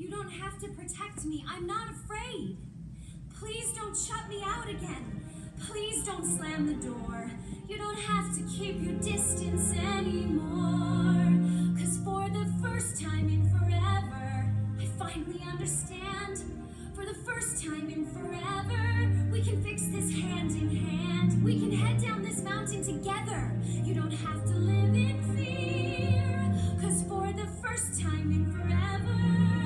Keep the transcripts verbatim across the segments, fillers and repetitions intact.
You don't have to protect me. I'm not afraid. Please don't shut me out again. Please don't slam the door. You don't have to keep your distance anymore. Cause for the first time in forever, I finally understand. For the first time in forever, we can fix this hand in hand. We can head down this mountain together. You don't have to live in fear. Cause for the first time in forever,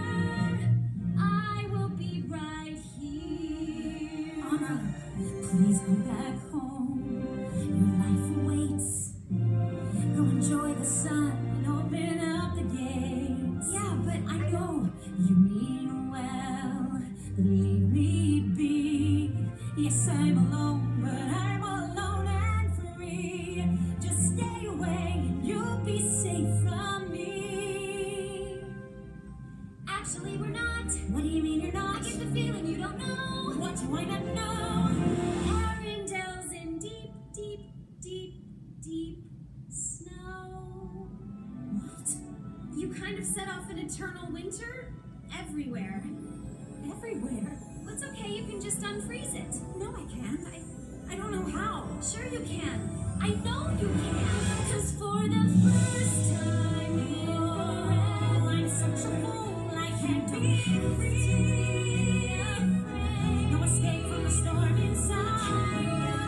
I will be right here. Anna, please go back home. Your life awaits. Go enjoy the sun and open up the gates. Yeah, but I know you mean well, but leave me be. Yes, I'm alone, but I'm alone and free. Just stay away and you'll be safe from me. Actually, we're not. What do you mean you're not? I get the feeling you don't know. What do I not know? Arundel's in deep, deep, deep, deep snow. What? You kind of set off an eternal winter everywhere. Everywhere? Well, it's okay, you can just unfreeze it. No, I can't. I, I don't know how. Sure you can. I know you can. Cause for the first time in forever, I'm such a fool, I can't be free. No escape from the storm inside.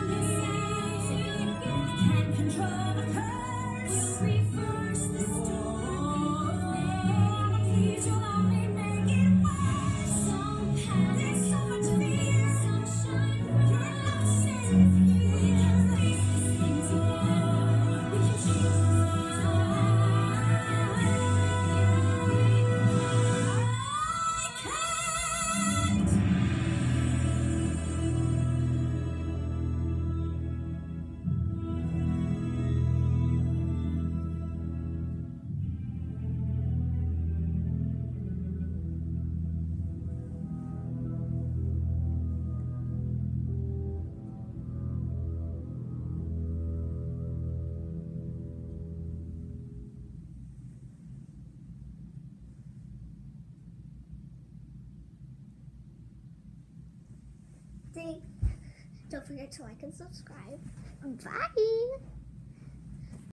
I can't control the curse. We'll reverse the storm. Please, you'll only make it worse. Some panic, there's so much fear. Sunshine, you're not safe here. We can face this thing together. We can change this time. I can't. Don't forget to like and subscribe. Bye!